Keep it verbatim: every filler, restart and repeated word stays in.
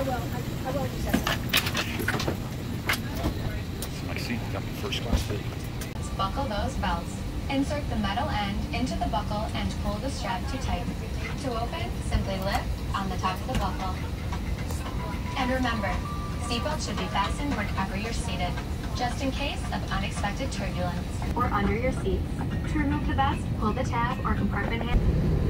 will. I, I will do that. I see. Got the first class seat. Buckle those belts. Insert the metal end into the buckle and pull the strap to tight. To open, simply lift on the top of the buckle. And remember, seatbelts should be fastened wherever you're seated, just in case of unexpected turbulence. Or under your seats. To remove the vest, pull the tab or compartment handle.